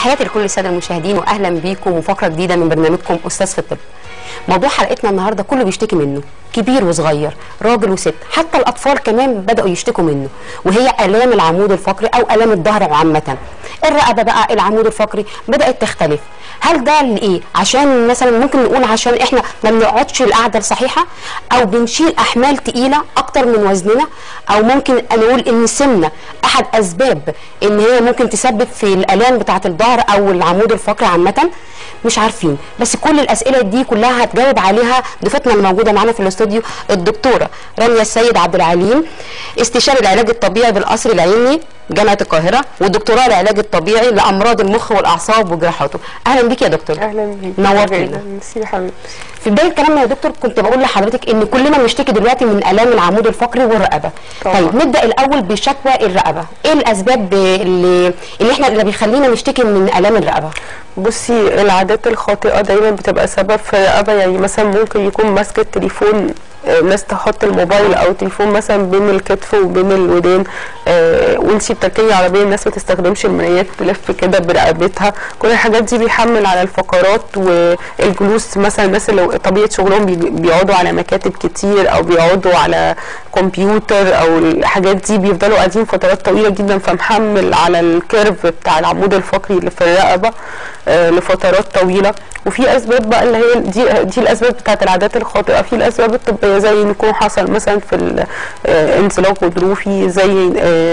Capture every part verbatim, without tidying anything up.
تحياتي لكل الساده المشاهدين واهلا بيكم وفقره جديده من برنامجكم استاذ في الطب. موضوع حلقتنا النهارده كله بيشتكي منه، كبير وصغير، راجل وست، حتى الاطفال كمان بداوا يشتكوا منه، وهي الام العمود الفقري او الام الظهر عامه. الرقبه بقى العمود الفقري بدات تختلف. هل ده لايه؟ عشان مثلا ممكن نقول عشان احنا ما بنقعدش القعده الصحيحه، او بنشيل احمال تقيله اكتر من وزننا، او ممكن نقول ان السمنه احد اسباب ان هي ممكن تسبب في الالام بتاعه الظهر او العمود الفقري عامه. مش عارفين، بس كل الاسئله دي كلها هتجاوب عليها ضيفتنا الموجوده معانا في الاستوديو الدكتوره رانيا السيد عبد العليم، استشاري العلاج الطبيعي بالقصر العيني جامعه القاهره، والدكتوراه العلاج الطبيعي لامراض المخ والاعصاب وجراحاته. اهلا بيك يا دكتور. اهلا بيك. نورتينا. ميرسي يا حبيبتي. في بدايه كلامنا يا دكتور كنت بقول لحضرتك ان كلنا بنشتكي دلوقتي من الام العمود الفقري والرقبه. طبعا. طيب نبدا الاول بشكوى الرقبه، ايه الاسباب اللي اللي احنا اللي بيخلينا نشتكي من الام الرقبه؟ بصي، العادات الخاطئه دايما بتبقى سبب في الرقبه. يعني مثلا ممكن يكون ماسك التليفون، ناس تحط الموبايل او التليفون مثلا بين الكتف وبين الودان، آه وانتي بتركبي عربيه الناس ما تستخدمش المرايات، تلف كده برقبتها. كل الحاجات دي بيحمل على الفقرات والجلوس. مثلا الناس اللي طبيعه شغلهم بيقعدوا على مكاتب كتير او بيقعدوا على كمبيوتر او الحاجات دي، بيفضلوا قاعدين فترات طويله جدا، فمحمل على الكيرف بتاع العمود الفقري اللي في الرقبه آه لفترات طويله. وفي اسباب بقى اللي هي دي دي الاسباب بتاعت العادات الخاطئه. في الاسباب الطبيه زي ان يكون حصل مثلا في انزلاق غضروفي، زي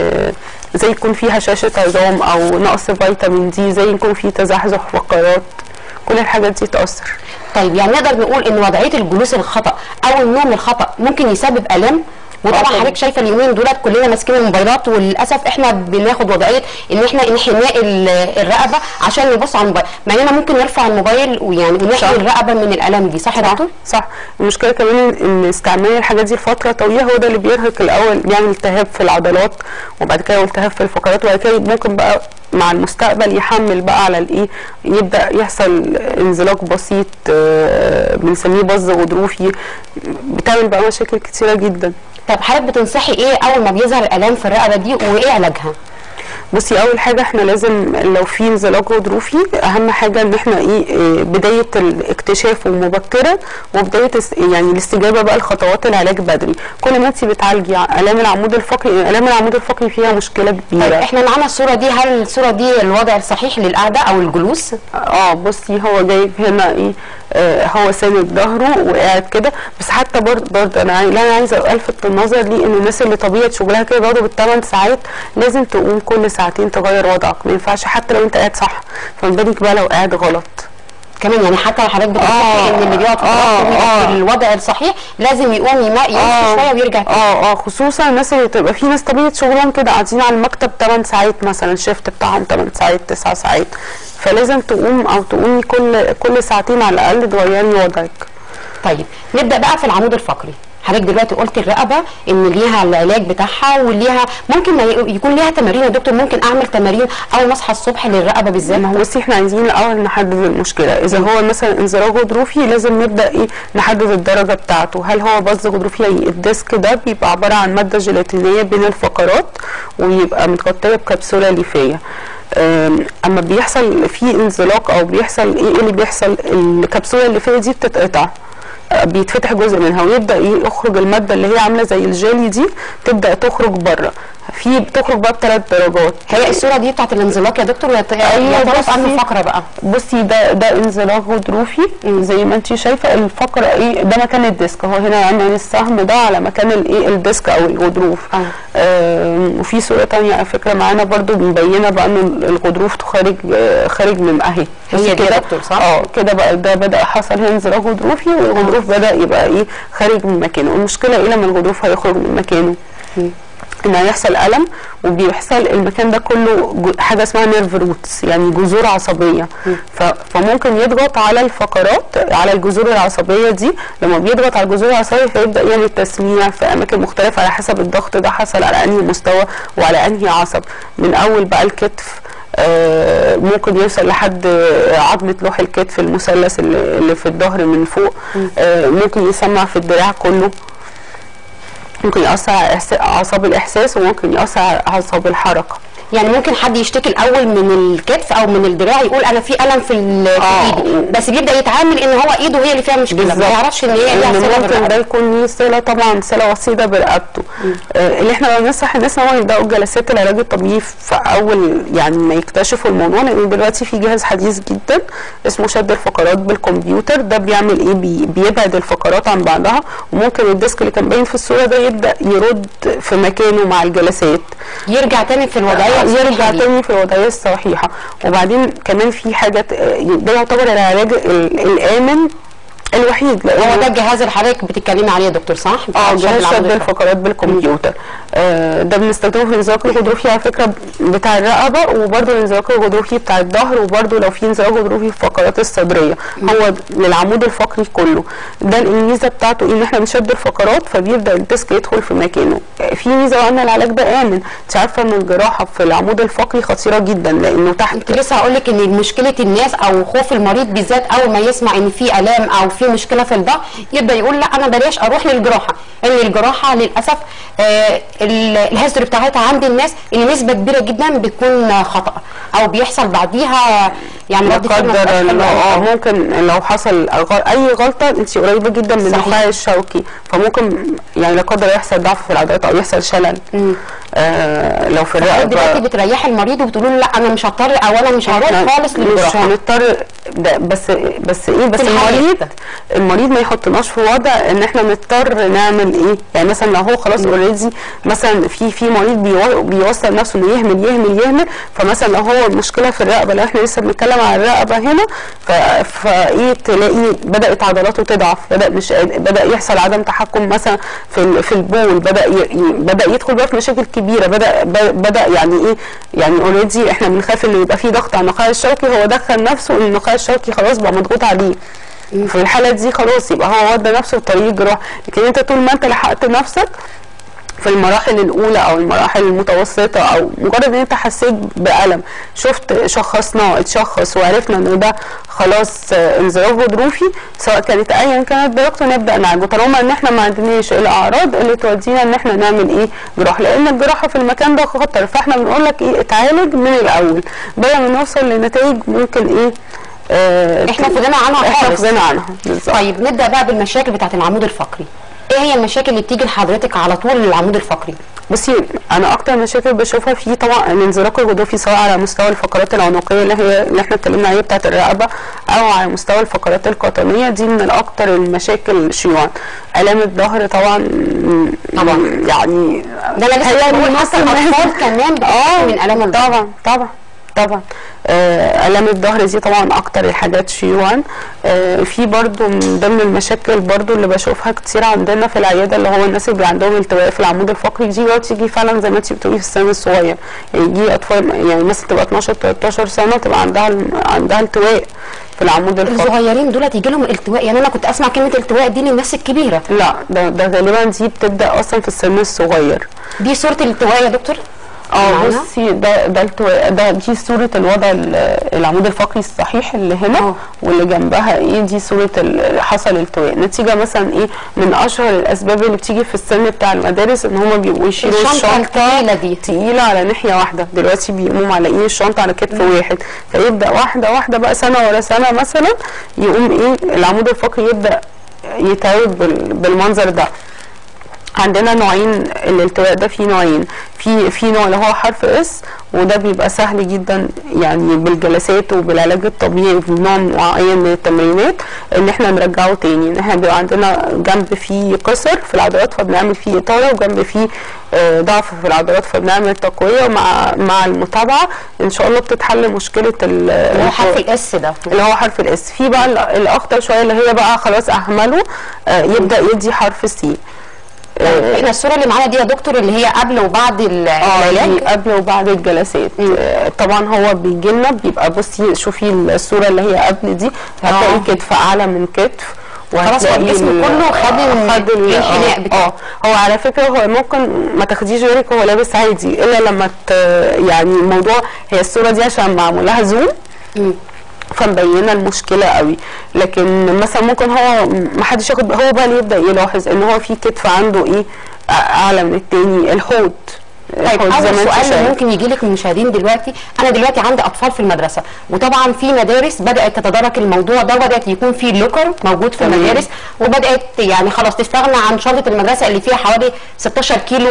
زي يكون في هشاشه عظام او نقص فيتامين دي، زي يكون في تزحزح فقرات. كل الحاجات دي تاثر. طيب يعني نقدر نقول ان وضعيه الجلوس الخطا او النوم الخطا ممكن يسبب الام؟ وطبعا حضرتك شايفه اليومين دولت كلنا ماسكين الموبايلات، وللاسف احنا بناخد وضعيه ان احنا انحناء الرقبه عشان نبص على الموبايل، مع اننا ممكن نرفع الموبايل ويعني ونحمي الرقبه من الالام دي. صح يا دكتور؟ صح. المشكله كمان ان استعمال الحاجات دي لفتره طويله هو ده اللي بيرهق الاول، بيعمل التهاب في العضلات، وبعد كده التهاب في الفقرات، وبعد كده ممكن بقى مع المستقبل يحمل بقى على الايه، يبدا يحصل انزلاق بسيط بنسميه بظ غضروفي، بتعمل بقى مشاكل كتيره جدا. طب حضرتك بتنصحي ايه اول ما بيظهر الالام في الرقبه دي وايه علاجها؟ بصي، اول حاجه احنا لازم لو في انزلاق غضروفي اهم حاجه ان احنا ايه بدايه الاكتشاف مبكرا، وبدايه يعني الاستجابه بقى لخطوات العلاج بدري. كل ما انت بتعالجي الام العمود الفقري، الام العمود الفقري فيها مشكله كبيره. طيب احنا معانا الصوره دي، هل الصوره دي الوضع الصحيح للقعده او الجلوس؟ اه بصي، هو جايب هنا ايه، آه هو ساند ظهره وقاعد كده. بس حتى برضه برضه انا لا انا عايزه الفت النظر ليه ان الناس اللي طبيعه شغلها كده بيقعدوا بالثمان ساعات لازم تقوم كل ساعتين تغير وضعك. ما ينفعش حتى لو انت قاعد صح، فما بالك بقى لو قاعد غلط كمان. يعني حتى حضرتك بتقولي ان اللي بيقعد آه في الوضع الصحيح لازم يقوم يمشي آه شويه ويرجع تاني. اه اه خصوصا الناس اللي تبقى في ناس طبيعه شغلهم كده قاعدين على المكتب ثمان ساعات مثلا، الشيفت بتاعهم ثمان ساعات تسع ساعات، فلازم تقوم او تقومي كل كل ساعتين على الاقل تغيري وضعك. طيب نبدا بقى في العمود الفقري. حضرتك دلوقتي قلت الرقبه ان ليها العلاج بتاعها وليها ممكن يكون ليها تمارين. يا دكتور ممكن اعمل تمارين اول ما اصحى الصبح للرقبه بالذات؟ ما هو بصي، احنا عايزين الاول نحدد المشكله. اذا م. هو مثلا انزلاق غضروفي لازم نبدا ايه نحدد الدرجه بتاعته. هل هو بظ غضروفي؟ الديسك ده بيبقى عباره عن ماده جيلاتينيه بين الفقرات ويبقى متغطيه بكبسوله ليفيه. اما بيحصل في انزلاق او بيحصل ايه اللي بيحصل، الكبسوله الليفيه دي بتتقطع، بيتفتح جزء منها ويبدا يخرج الماده اللي هي عامله زي الجيلي دي، تبدا تخرج بره. في بتخرج بقى بثلاث درجات. هي الصوره دي بتاعت الانزلاق يا دكتور؟ ايوه بصي انهي فقره بقى؟ بصي ده ده انزلاق غضروفي زي ما انت شايفه. الفقره ايه ده مكان الديسك، هو هنا عامل السهم ده على مكان الايه الديسك او الغضروف. آه. آه وفي صوره ثانيه على فكره معانا برده مبينه بقى ان الغضروف خارج آه خارج من اهي. هي كده دكتور صح؟ اه كده بقى ده بدا حصل هنا انزلاق غضروفي، والغضروف بدا يبقى ايه خارج من مكانه. المشكله ايه لما الغضروف هيخرج من مكانه؟ م. ان هيحصل الم، وبيحصل المكان ده كله حاجه اسمها نيرف روتس، يعني جذور عصبيه. فممكن يضغط على الفقرات، على الجذور العصبيه دي. لما بيضغط على الجذور العصبيه فيبدا يعمل تسميع في اماكن مختلفه على حسب الضغط ده حصل على انهي مستوى وعلى انهي عصب. من اول بقى الكتف، آه ممكن يوصل لحد عظمه لوح الكتف المثلث اللي في الظهر من فوق. آه ممكن يسمع في الدراع كله، ممكن يأثر على أعصاب الإحساس، وممكن يأثر على أعصاب الحركة. يعني ممكن حد يشتكي الاول من الكتف او من الدراع يقول انا في الم في, في ايدي، بس بيبدا يتعامل ان هو ايده هي اللي فيها مشكله، ما يعرفش ان هي ليها صله ممكن ده يكون ليه صله، طبعا صله وسيطه برقبته. آه اللي احنا بننصح الناس ان هو يبداوا جلسات العلاج الطبيعي في اول يعني ما يكتشفوا الموضوع، لان دلوقتي في جهاز حديث جدا اسمه شد الفقرات بالكمبيوتر، ده بيعمل ايه؟ بي بيبعد الفقرات عن بعضها، وممكن الديسك اللي كان باين في الصوره ده يبدا يرد في مكانه مع الجلسات، يرجع تاني في الوضعيه يرجع تاني في الوضعيه الصحيحه. وبعدين كمان في حاجه ده يعتبر العلاج الامن الوحيد، هو ده الجهاز اللي حضرتك بتتكلمي عليه يا دكتور صح؟ اه جهاز شد الفقرات بالكمبيوتر. آه ده بنستخدمه في الانزلاق الغضروفي على فكره بتاع الرقبه، وبرده الانزلاق الغضروفي بتاع الظهر، وبرده لو في انزلاق غضروفي في الفقرات الصدريه، هو للعمود الفقري كله. ده الميزه بتاعته ان احنا بنشد الفقرات فبيبدا الديسك يدخل في مكانه. في ميزه وان العلاج ده امن، انت عارفه ان الجراحه في العمود الفقري خطيره جدا لانه تحت. كنت لسه هقول لك ان مشكله الناس او خوف المريض بالذات اول ما يسمع ان في الام او في مشكله في الظهر يبدا يقول لا انا بلاش اروح للجراحه، ان يعني الجراحه للاسف آه الهيستوري بتاعتها عند الناس ان نسبه كبيره جدا بتكون خطا او بيحصل بعديها يعني لا قدر الله ممكن لو حصل اي غلطه انت قريبه جدا من النخاع الشوكي، فممكن يعني لا قدر يحصل ضعف في العضلات او يحصل شلل. آه لو في الرقبه دلوقتي بتريحي المريض وبتقولوا له لا انا مش هضطر او انا مش هروح خالص للجراحه، مش هنضطر بس بس ايه بس المريض المريض ما يحطناش في وضع ان احنا نضطر نعمل ايه. يعني مثلا لو هو خلاص اوريدي مثلا في في مريض بيوصل نفسه انه يهمل يهمل يهمل، فمثلا لو هو المشكله في الرقبه، لو احنا لسه بنتكلم على الرقبه هنا فايه تلاقي بدات عضلاته تضعف، بدا مش بدا يحصل عدم تحكم مثلا في في البول، بدا بدا يدخل بقى في مشاكل كبيره، بدا بدا يعني ايه يعني اوريدي احنا بنخاف ان يبقى في ضغط على النخاع الشوكي، هو دخل نفسه ان النخاع الشوكي خلاص بقى مضغوط عليه. في الحاله دي خلاص يبقى هو ودى نفسه في طريق الجراحه. لكن انت طول ما انت لحقت نفسك في المراحل الاولى او المراحل المتوسطه او مجرد ان انت حسيت بالم، شفت شخصناه اتشخص وعرفنا ان ده خلاص انزلاق غضروفي سواء كانت ايا كانت درجته نبدا نعالجه، طالما ان احنا ما عندناش الاعراض اللي تودينا ان احنا نعمل ايه جراحه، لان الجراحه في المكان ده خطر. فاحنا بنقول لك ايه اتعالج من الاول بدل ما نوصل لنتائج ممكن ايه اه احنا فضلنا عنها احنا فضلنا عنها بالظبط. طيب نبدا بقى بالمشاكل بتاعه العمود الفقري. ايه هي المشاكل اللي بتيجي لحضرتك على طول للعمود الفقري؟ بصي انا اكتر مشاكل بشوفها فيه طبعا الانزلاق الغضروفي سواء على مستوى الفقرات العنقيه اللي هي اللي احنا اتكلمنا عليها بتاعه الرقبه او على مستوى الفقرات القطنيه، دي من الاكثر المشاكل شيوعا. الام الظهر طبعا طبعا يعني ده انا لسه بقول اصلا الاطفال كمان بتشتكي من الام الظهر. طبعا طبعا طبعا آه الام الظهر دي طبعا اكتر الحاجات شيوعا. آه في برضو من ضمن المشاكل برضو اللي بشوفها كتير عندنا في العياده اللي هو الناس اللي عندهم التواء في العمود الفقري، دي بقى تيجي فعلا زي ما انت بتقولي في السن الصغير، يعني يجي اطفال يعني مثلا تبقى اتناشر تلتاشر سنه تبقى عندها عندها التواء في العمود الفقري. الصغيرين دول يجي لهم التواء؟ يعني انا كنت اسمع كلمه التواء دي للناس الكبيره. لا ده ده غالبا دي بتبدا اصلا في السن الصغير. دي صوره الالتواء يا دكتور؟ اه بصي ده ده التواء ده دي صوره الوضع العمود الفقري الصحيح اللي هنا أوه. واللي جنبها ايه دي صوره حصل التواء نتيجه مثلا ايه من اشهر الاسباب اللي بتيجي في السن بتاع المدارس ان هم بيبقوا يشيلوا الشنطه الثقيله دي تقيله على ناحيه واحده، دلوقتي بيقوموا معلقين الشنطه على كتف مم. واحد، فيبدا واحده واحده بقى سنه ورا سنه مثلا يقوم ايه العمود الفقري يبدا يتعب بالمنظر ده. عندنا نوعين الالتواء ده، في نوعين، في في نوع اللي هو حرف اس وده بيبقى سهل جدا يعني بالجلسات وبالعلاج الطبيعي بنوع معين من التمرينات ان احنا نرجعه تاني، ان احنا بيبقى عندنا جنب فيه قصر في العضلات فبنعمل فيه اطاله وجنب فيه ضعف في العضلات فبنعمل تقويه، ومع مع المتابعه ان شاء الله بتتحل مشكله اللي هو حرف الاس ده اللي هو حرف الاس. في بقى الاخطر شويه اللي هي بقى خلاص اهمله يبدا يدي حرف سي. آه احنا الصوره اللي معانا دي يا دكتور اللي هي قبل وبعد العلاج؟ اه قبل وبعد الجلسات. آه طبعا هو بيجي لنا بيبقى بصي شوفي الصوره اللي هي قبل دي هتلاقي كتف اعلى من كتف خلاص هو الجسم كله خد خد الانحناء بتاعه. اه هو على فكره هو ممكن ما تاخديش بالك هو لابس عادي الا لما يعني الموضوع هي الصوره دي عشان معمول لها زوم م. فمبينه المشكله قوي، لكن مثلا ممكن هو ما حدش ياخد هو بقى اللي يبدا يلاحظ ان هو في كتف عنده ايه اعلى من التاني، الحوض طيب اول سؤال ممكن يجي لك من المشاهدين دلوقتي، انا دلوقتي عندي اطفال في المدرسه، وطبعا في مدارس بدات تتدارك الموضوع ده، وبدات يكون في لوكر موجود في المدارس، وبدات يعني خلاص تستغنى عن شنطه المدرسه اللي فيها حوالي ستاشر كيلو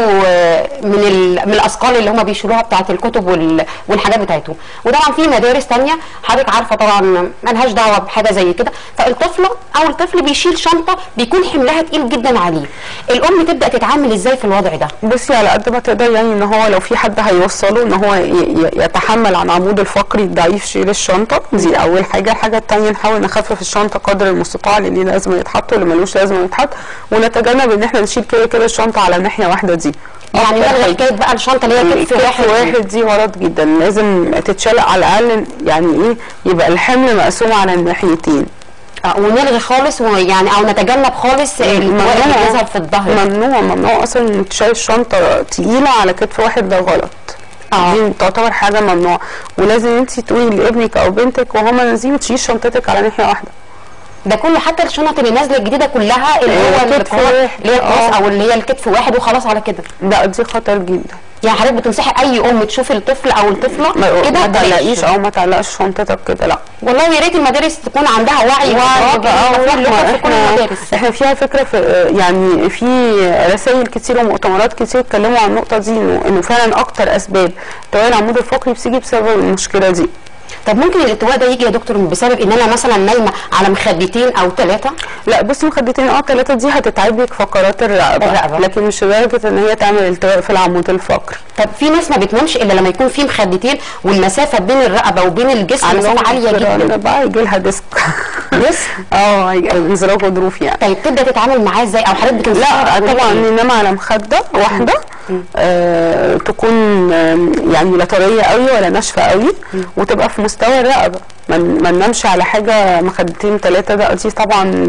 من من الاثقال اللي هم بيشيلوها بتاعه الكتب والحاجات بتاعتهم. وطبعا في مدارس ثانيه حضرتك عارفه طبعا مالهاش دعوه بحاجه زي كده، فالطفله او الطفل بيشيل شنطه بيكون حملها تقيل جدا عليه. الام تبدا تتعامل ازاي في الوضع ده؟ بصي على قد ما تقدر، يعني ان هو لو في حد هيوصله ان هو يتحمل عن عمود الفقري الضعيف شيل الشنطه، دي اول حاجه. الحاجه الثانيه نحاول نخفف الشنطه قدر المستطاع، اللي لازم يتحط واللي ملوش لازم يتحط، ونتجنب ان احنا نشيل كده كده الشنطه على ناحيه واحده. دي يعني نلغي حكايه بقى الشنطه اللي هي كتف واحد واحد دي غلط جدا، لازم تتشال على الاقل، يعني ايه يبقى الحمل مقسوم على الناحيتين. اه ونلغي خالص ويعني او نتجنب خالص الوقت اللي بيظهر في الظهر. ممنوع ممنوع اصلا انك تشيل الشنطه تقيله على كتف واحد، ده غلط. اه دي تعتبر حاجه ممنوعه، ولازم انت تقولي لابنك او بنتك وهما نازلين تشيل شنطتك على ناحيه واحده. ده كله حتى الشنط اللي نازله الجديده كلها اللي هو الكتف اللي هي الكروس او اللي هي الكتف واحد وخلاص على كده. ده دي خطر جدا. يعني حضرتك بتنصحي اي ام تشوف الطفل او الطفله كده ما تقلقيش او ما تعلقش شنطتك كده، لا والله يا ريت المدارس تكون عندها وعي وعي بقى. في كل المدارس احنا فيها فكره في يعني في رسائل كتير ومؤتمرات كتير اتكلموا عن النقطه دي، انه انه فعلا اكتر اسباب توعيه العمود الفقري بتيجي بسبب المشكله دي. طب ممكن الالتواء ده يجي يا دكتور بسبب ان انا مثلا نايمه على مخدتين او ثلاثه؟ لا بصي مخدتين اه ثلاثه دي هتتعب لك فقرات الرقبه، الرقبة. لكن مش لدرجه ان هي تعمل التواء في العمود الفقري. طب في ناس ما بتنامش الا لما يكون في مخدتين والمسافه بين الرقبه وبين الجسم مسافه عاليه جدا، بقى يجي لها ديسك ديسك اه انزلاق غضروفي يعني. طيب تبدا تتعامل معاه ازاي او حضرتك بتنصحها؟ لا طبعا ننام على مخده واحده آه تكون آه يعني لا طريه قوي ولا ناشفه قوي، وتبقى في مستوى الرقبه، ما ننامش على حاجه مخدتين ثلاثه. ده دي طبعا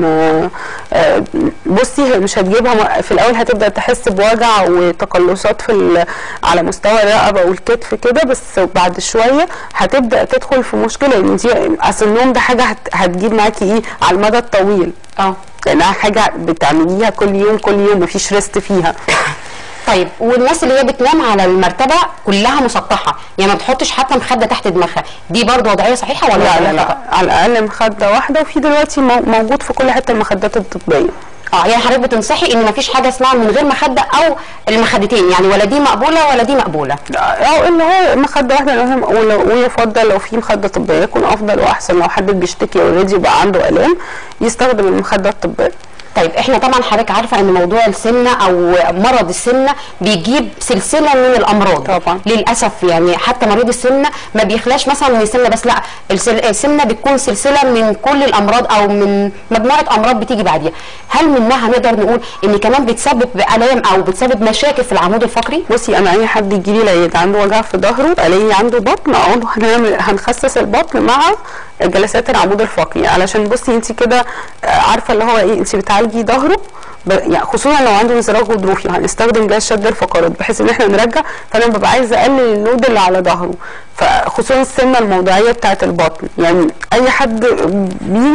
آه بصي مش هتجيبها في الاول، هتبدا تحس بوجع وتقلصات في على مستوى الرقبه والكتف كده، بس بعد شويه هتبدا تدخل في مشكله، ان دي اصل النوم ده حاجه هتجيب معاكي ايه على المدى الطويل. اه لانها حاجه بتعمليها كل يوم كل يوم مفيش ريست فيها. طيب والناس اللي هي بتنام على المرتبه كلها مسطحه، يعني ما بتحطش حتى مخده تحت دماغها، دي برضه وضعيه صحيحه ولا لا؟ لا لا على الاقل مخده واحده، وفي دلوقتي موجود في كل حته المخدات الطبيه. اه يعني حضرتك بتنصحي ان مفيش حاجه اسمها من غير مخده او المخدتين، يعني ولا دي مقبوله ولا دي مقبوله؟ او اللي هو مخده واحده، ويفضل لو في مخده طبيه يكون افضل واحسن. لو حد بيشتكي اوريدي وبقى عنده الام يستخدم المخده الطبيه. طيب احنا طبعا حضرتك عارفه ان موضوع السمنه او مرض السمنه بيجيب سلسله من الامراض طبعا للاسف، يعني حتى مريض السمنه ما بيخلاش مثلا من السمنه بس، لا السمنه بتكون سلسله من كل الامراض او من مجموعه امراض بتيجي بعديها. هل منها نقدر نقول ان كمان بتسبب الام او بتسبب مشاكل في العمود الفقري؟ بصي انا اي حد يجي لي العياده عنده وجع في ظهره الاقي عنده بطن، اقول له هنعمل هنخسس البطن مع جلسات العمود الفقري، علشان بصي انت كده عارفه اللي هو ايه، انت بتعالجي ظهره يعني خصوصا لو عنده انزلاق غضروفي هنستخدم جهاز شد الفقرات بحيث ان احنا نرجع، فانا ببقى عايزه اقلل اللود اللي على ظهره، فخصوصا السمنه الموضعيه بتاعه البطن. يعني اي حد بيجي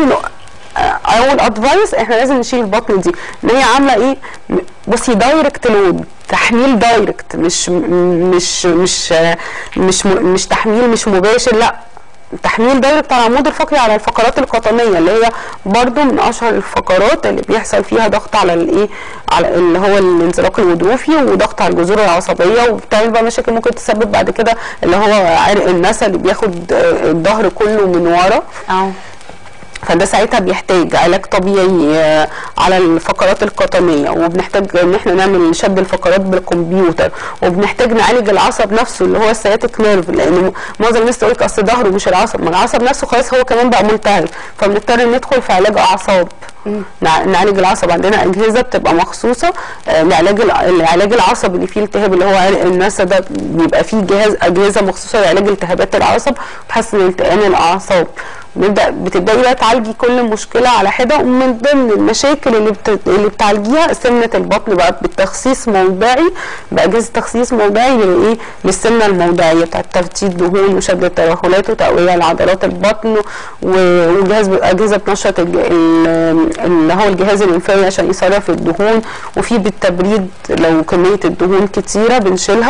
اول ادفايس احنا لازم نشيل البطن دي، ان هي عامله ايه، بصي دايركت لود، تحميل دايركت، مش مش مش مش مش تحميل مش مباشر، لا تحميل دايركت على العمود الفقري على الفقرات القطنيه اللي هي برضو من اشهر الفقرات اللي بيحصل فيها ضغط على الايه، على اللي هو الانزلاق الغضروفي وضغط على الجذور العصبيه، وبتعمل بقى مشاكل ممكن تسبب بعد كده اللي هو عرق النسا اللي بياخد الظهر كله من ورا. اه فده ساعتها بيحتاج علاج طبيعي على الفقرات القطنيه، وبنحتاج ان احنا نعمل شد الفقرات بالكمبيوتر، وبنحتاج نعالج العصب نفسه اللي هو السياتيك نيرف، لان معظم الناس تقول لك اصل ظهره مش العصب، ما العصب نفسه خلاص هو كمان بقى ملتهب، فبنضطر ندخل في علاج اعصاب. نعالج العصب، عندنا اجهزه بتبقى مخصوصه لعلاج العلاج العصب اللي فيه التهاب اللي هو عرق النسا، ده بيبقى فيه جهاز اجهزه مخصوصه لعلاج التهابات العصب وتحسن التئام الاعصاب. نبدا بتبداي بقى تعالجي كل مشكله على حده. ومن ضمن المشاكل اللي بت... اللي بتعالجيها سمنه البطن بقى بالتخسيس موضعي، باجهزه تخسيس موضعي للايه للسمنه الموضعيه بتاعت تفتيت دهون وشد الترهلات وتقويه لعضلات البطن، وجهاز اجهزه بتنشط اللي هو الجهاز الانفاذي عشان يصرف الدهون، وفي بالتبريد لو كميه الدهون كتيره بنشيلها،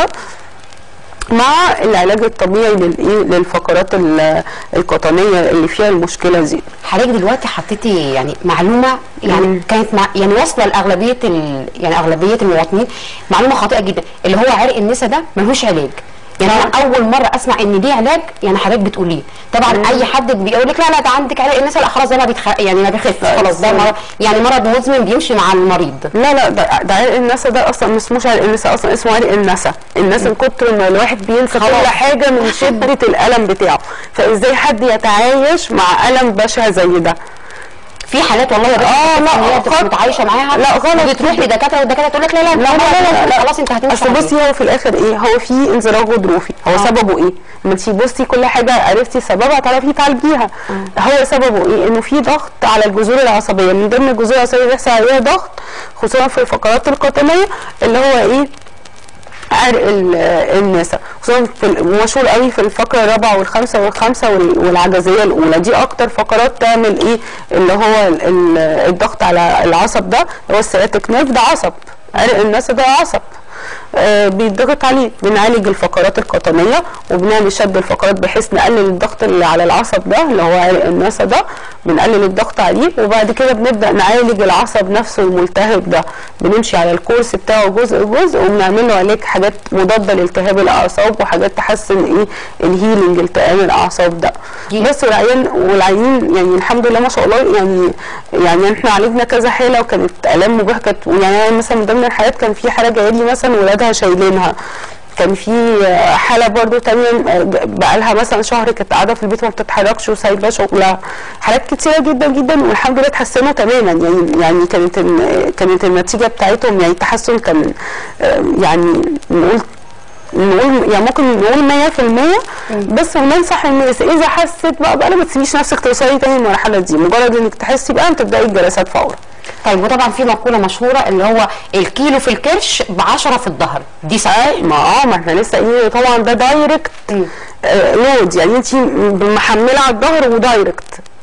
مع العلاج الطبيعي للايه للفقرات القطنيه اللي فيها المشكله دي. حضرتك دلوقتي حطيتي يعني معلومه يعني مم. كانت مع يعني واصله لاغلبيه يعني اغلبيه المواطنين، معلومه خاطئه جدا، اللي هو عرق النسا ده ملوش علاج. يعني انا اول مره اسمع ان ليه علاج، يعني حضرتك بتقوليه طبعا. مم. اي حد بيقول لك لا لا ده عندك عرق النسا، لا خلاص ده ما بيتخ... يعني ما بيخفش خلاص، ده مرض يعني مرض مزمن بيمشي مع المريض. لا لا ده, ده عرق النسا ده اصلا ما اسموش عرق النسا، اصلا اسمه عرق النسا. الناس من كتر ما الواحد بينسى كل حاجه من شده الالم بتاعه، فازاي حد يتعايش مع الم بشع زي ده؟ في حالات والله يا بنت اه لا هي متعايشه معاها، لا غلط، بتروح لدكاتره والدكاتره تقول لك لا لا لا لا لا, لا, لا خلاص انت هتمشي. اصل بصي هو في الاخر ايه، هو في انزلاق غضروفي، هو آه. سببه ايه؟ لما تيجي بصي كل حاجه عرفتي سببها تعرفي تعالجيها. آه. هو سببه ايه؟ انه في ضغط على الجذور العصبيه، من ضمن الجذور العصبيه بيحصل عليها ضغط خصوصا في الفقرات القطنيه اللي هو ايه؟ عرق النسا، خصوصا مشهور قوي في الفقره الرابعه والخامسه والخامسه والعجزيه الاولى، دي اكتر فقرات تعمل ايه اللي هو الضغط على العصب ده، اللي هو السياتيك نيرف ده عصب، عرق النسا ده عصب آه بيتضغط عليه. بنعالج الفقرات القطنيه وبنعمل شد الفقرات بحيث نقلل الضغط اللي على العصب ده اللي هو عرق النسا ده، بنقلل الضغط عليه، وبعد كده بنبدا نعالج العصب نفسه الملتهب ده، بنمشي على الكورس بتاعه جزء جزء وبنعمل له علاج حاجات مضاده لالتهاب الاعصاب وحاجات تحسن ايه الهيلينج التئام الاعصاب ده. بس والعيان والعيانين يعني الحمد لله ما شاء الله، يعني يعني احنا عالجنا كذا حاله وكانت الام مبهجه. كانت يعني مثلا من ضمن الحالات كان في حاله جايه لي مثلا ولادها شايلينها، كان في حاله برضو تانية بقالها مثلا شهر كانت قاعده في البيت وما بتتحركش وسايبه شغلها، حالات كتيره جدا جدا والحمد لله اتحسنوا تماما. يعني يعني كانت كانت النتيجه بتاعتهم يعني التحسن كان يعني نقول نقول يعني ممكن نقول مية في المية. بس وننصح الناس اذا حست بقى بقى ما تسيبيش نفسك توصلي تاني المرحله دي، مجرد انك تحسي بقى تبداي الجلسات فورا. طيب وطبعا في مقوله مشهوره اللي هو الكيلو في الكرش بعشرة في الظهر، دي صحيح؟ ما اه ما احنا لسه قايلين طبعا ده دايركت آه لود، يعني انت محمله على الظهر ودايركت،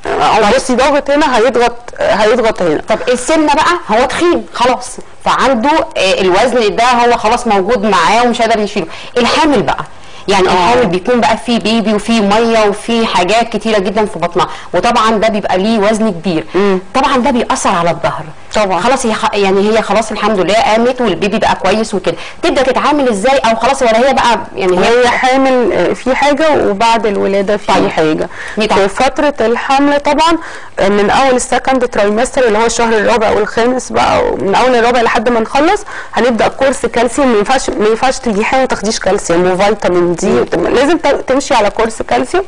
او بصي ضغط هنا هيضغط هيضغط هنا. طب السمنه بقى هو تخين خلاص فعنده آه الوزن ده هو خلاص موجود معاه ومش قادر يشيله، الحامل بقى يعني الحامل بيكون بقى فيه بيبي وفيه ميه وفيه حاجات كتيره جدا في بطنها، وطبعا ده بيبقى ليه وزن كبير. مم. طبعا ده بيأثر على الظهر طبعا. خلاص هي يعني هي خلاص الحمد لله قامت والبيبي بقى كويس وكده، تبدا تتعامل ازاي او خلاص ولا هي بقى يعني هي, هي حامل في حاجه وبعد الولاده في طيب. حاجه في فتره الحمل طبعا من اول السكند ترايمستر اللي هو الشهر الرابع والخامس بقى، من اول الرابع لحد ما نخلص هنبدا كورس كالسيوم. ما ينفعش ما ينفعش تيجي حامل ما تاخديش كالسيوم وفيتامين دي، لازم تمشي على كورس كالسيوم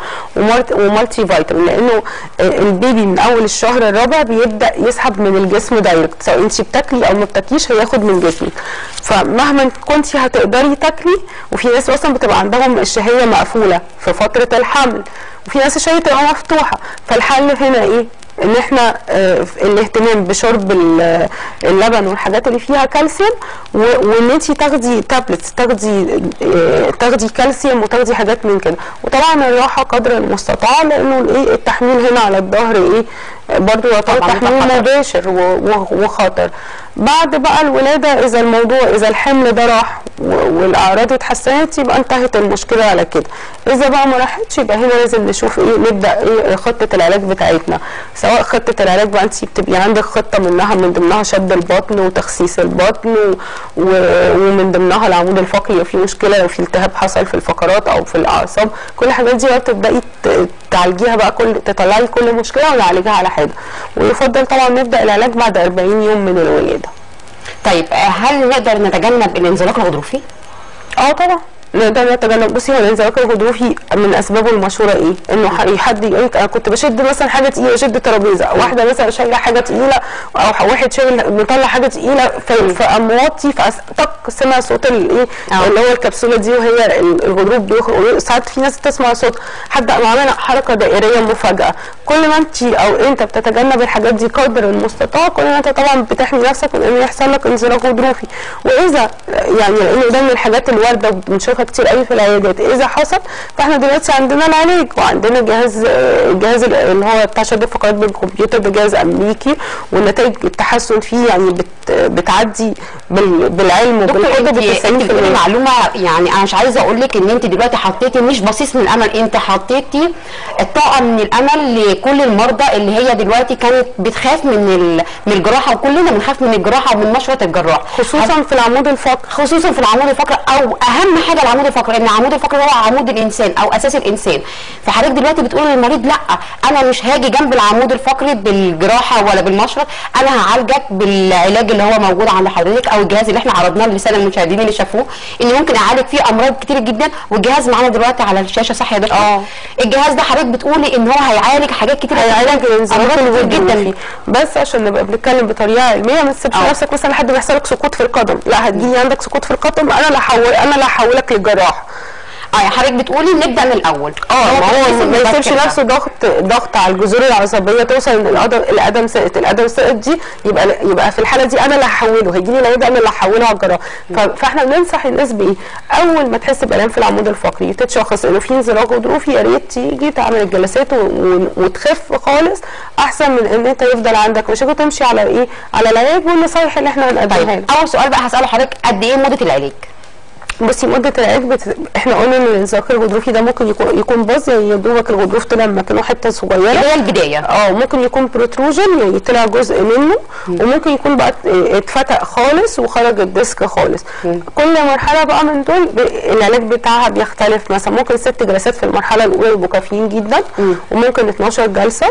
ومالتي فيتامين، لانه البيبي من اول الشهر الرابع بيبدا يسحب من الجسم دايركت، سواء انت بتاكلي او ما بتاكليش هياخد من جسمك. فمهما كنتي هتقدري تاكلي، وفي ناس اصلا بتبقى عندهم الشهيه مقفوله في فتره الحمل، وفي ناس الشهيه تبقى مفتوحه. فالحل هنا ايه؟ ان احنا اه الاهتمام بشرب اللبن والحاجات اللي فيها كالسيوم، وان انت تاخدي تابلتس، تاخدي اه تاخدي كالسيوم وتاخدي حاجات من كده، وطبعا الراحه قدر المستطاع، لانه الايه التحميل هنا على الظهر ايه برضه يعتبر تحميل مباشر وخطر. بعد بقى الولاده اذا الموضوع اذا الحمل ده راح والاعراض اتحسنت يبقى انتهت المشكله على كده. اذا بقى ما راحتش يبقى هنا لازم نشوف ايه نبدا ايه خطه العلاج بتاعتنا، سواء خطه العلاج بقى انت بتبقي عندك خطه منها من ضمنها شد البطن وتخسيس البطن ومن ضمنها العمود الفقري لو في مشكله، لو في التهاب حصل في الفقرات او في الاعصاب، كل الحاجات دي بقى بتبداي تعالجيها بقى كل تطلعي كل مشكله ونعالجها على حاجه. ويفضل طبعا نبدا العلاج بعد أربعين يوم من الولاده. طيب هل نقدر نتجنب الانزلاق الغضروفي؟ اه طبعا نقدر نتجنب. بصي هو الانزلاق الغضروفي من اسبابه المشهوره ايه؟ انه حد يقول لك انا كنت بشد مثلا حاجه تقيله، بشد ترابيزه، واحده مثلا شايله حاجه تقيله او واحد شايل مطلع حاجه تقيله فقام موطي فطق سمع صوت الايه اللي هو الكبسوله دي وهي الغضروف بيخرج. ساعات في ناس تسمع صوت حد قام عامل حركه دائريه مفاجاه. كل ما انت او انت بتتجنب الحاجات دي قدر المستطاع كل ما انت طبعا بتحمي نفسك من ان يحصل لك انزلاق غضروفي. واذا يعني لانه ده من الحاجات الوارده وبنشوفها كتير قوي في العيادات، اذا حصل فاحنا دلوقتي عندنا العلاج وعندنا جهاز الجهاز اللي هو بتاع شد الفقرات بالكمبيوتر، ده جهاز امريكي والنتائج التحسن فيه يعني بت بتعدي بالعلم وبالقدره ب تسعين بالمية. معلومه يعني انا مش عايزه اقول لك ان انت دلوقتي حطيتي مش بصيص من الامل، انت حطيتي الطاقه من الامل لكل المرضى اللي هي دلوقتي كانت بتخاف من من الجراحه، وكلنا بنخاف من الجراحه ومن مشرط الجراح، خصوصا في العمود الفقري، خصوصا في العمود الفقري او اهم حاجه العمود الفقري، لان العمود الفقري هو عمود الانسان او اساس الانسان. فحضرتك دلوقتي بتقول للمريض لا انا مش هاجي جنب العمود الفقري بالجراحه ولا بالمشرط، انا هعالجك بالعلاج اللي هو موجود عند حضرتك او الجهاز اللي احنا عرضناه للساده المشاهدين اللي شافوه، ان ممكن اعالج فيه امراض كتير جدا. والجهاز معانا دلوقتي على الشاشه صح يا دكتور؟ اه الجهاز ده حضرتك بتقولي ان هو هيعالج حاجات كتير، هيعالج الانزلاق الغضروفي. بس عشان نبقى بنتكلم بطريقه علميه ما تسيبش نفسك مثلا لحد ما يحصل لك سقوط في القدم، لا هتجيلي عندك سقوط في القدم انا اللي هحول انا اللي هحولك للجراح. اه يعني حضرتك بتقولي نبدا من الاول. اه ما هو ما يسيبش نفسه ضغط ضغط على الجذور العصبيه توصل ان القدم القدم سقط القدم سقط دي يبقى يبقى في الحاله دي انا اللي هحوله، هيجي لي العياده انا اللي هحوله على الجراح. فاحنا بننصح الناس بايه؟ اول ما تحس بالام في العمود الفقري تتشخص انه في انزلاق غضروفي يا ريت تيجي تعمل الجلسات وتخف خالص احسن من ان انت يفضل عندك مشاكل تمشي على ايه؟ على العلاج والنصايح اللي احنا هنقدمها لك. اول سؤال بقى هساله حضرتك، قد ايه مده العلاج؟ بصي مده العلاج بت... احنا قلنا ان الانزلاق الغضروفي ده ممكن يكون يكون باظ يعني يا دوبك الغضروف طلع مكانه حته صغيره اللي هي البدايه، اه ممكن يكون بروتروجن يعني طلع جزء منه، م. وممكن يكون بقى اتفتق خالص وخرج الديسك خالص. م. كل مرحله بقى من دول ب... العلاج بتاعها بيختلف، مثلا ممكن ست جلسات في المرحله الاولى يبقوا كافيين جدا، م. وممكن اتناشر جلسه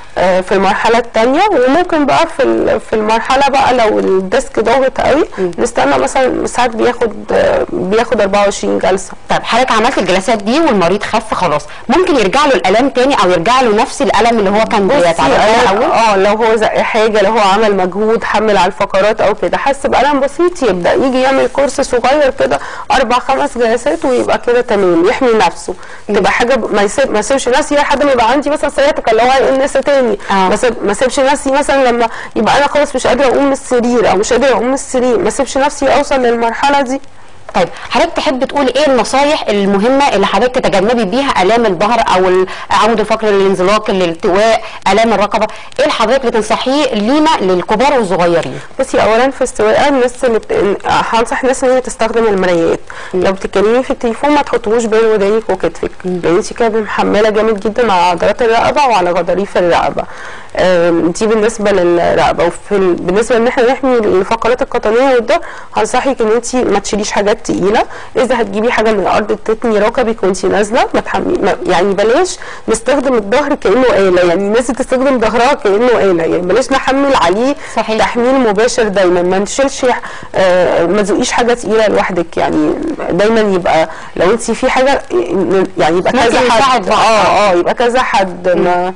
في المرحله الثانيه، وممكن بقى في في المرحله بقى لو الديسك ضاغط قوي نستنى مثلا ساعات بياخد بياخد اربعة وعشرين جلسه. طيب حضرتك عملت الجلسات دي والمريض خف خلاص، ممكن يرجع له الالام تاني او يرجع له نفس الالم اللي هو كان بيتعرض له الاول؟ اه لو هو زق حاجه، لو هو عمل مجهود حمل على الفقرات او كده حس بالم بسيط يبدا يجي يعمل كورس صغير كده اربع خمس جلسات ويبقى كده تمام يحمي نفسه. تبقى حاجه ما يسيب ما يسيبش نفسي لحد ما يبقى عندي مثلا سياتيكا اللي هو هيقول تاني. آه. ما اسيبش نفسي مثلا لما يبقى انا خلاص مش قادره اقوم من السرير او مش قادره اقوم من السرير، ما اسيبش نفسي اوصل للمرحله دي. طيب حضرتك تحب تقولي ايه النصايح المهمه اللي حضرتك تتجنبي بيها الام الظهر او العمود الفقري، الانزلاق، الالتواء، الام الرقبه؟ ايه اللي حضرتك بتنصحيه لينا للكبار والصغيرين؟ بصي اولا في استواء الناس اللي بت... هنصح الناس ان هي تستخدم المرايات. لو بتتكلمي في التليفون ما تحطوش بين ودانك وكتفك لان انت كده محمله جامد جدا على عضلات الرقبه وعلى غضاريف الرقبه. دي بالنسبه للرقبه. وفي ال... بالنسبه ان احنا نحمي الفقرات القطنيه والظهر هنصحك ان انت ما تشيليش حاجات تقيله. اذا هتجيبي حاجه من الارض تتني ركبك وانت نازله ما تحمي ما يعني بلاش نستخدم الظهر كانه آلة، يعني الناس تستخدم ظهرها كانه آلة، يعني بلاش نحمل عليه صحيح. تحميل مباشر دايما، ما نشيلش آه ما تزقيش حاجه تقيله لوحدك، يعني دايما يبقى لو انت في حاجه يعني يبقى كذا حد اه اه يبقى كذا حد ما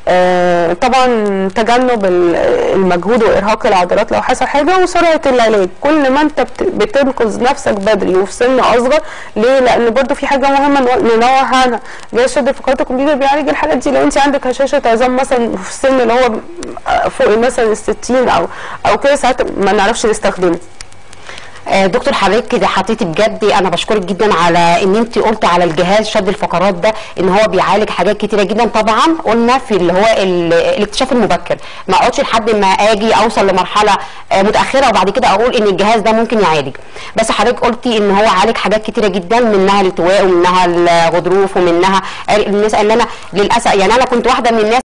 آه طبعا تجنب المجهود وارهاق العضلات لو حصل حاجه، وسرعه العلاج. كل ما انت بتنقذ نفسك بدري وفي سن اصغر، ليه؟ لان برضو في حاجه مهمه ننوه عنها، جهاز شد فقرات الكمبيوتر بيعالج الحالات دي. لو انت عندك هشاشه عظام مثلا في السن اللي هو فوق مثلا الستين او او كده ساعات ما نعرفش نستخدمه. دكتور حضرتك كده حطيتي بجد، انا بشكرك جدا على ان انت قلت على الجهاز شد الفقرات ده ان هو بيعالج حاجات كتيره جدا. طبعا قلنا في اللي هو الاكتشاف المبكر، ما اقعدش لحد ما اجي اوصل لمرحله متاخره وبعد كده اقول ان الجهاز ده ممكن يعالج. بس حضرتك قلتي ان هو عالج حاجات كتيره جدا، منها الالتواء ومنها الغضروف ومنها الناس. ان انا للاسف يعني انا كنت واحده من الناس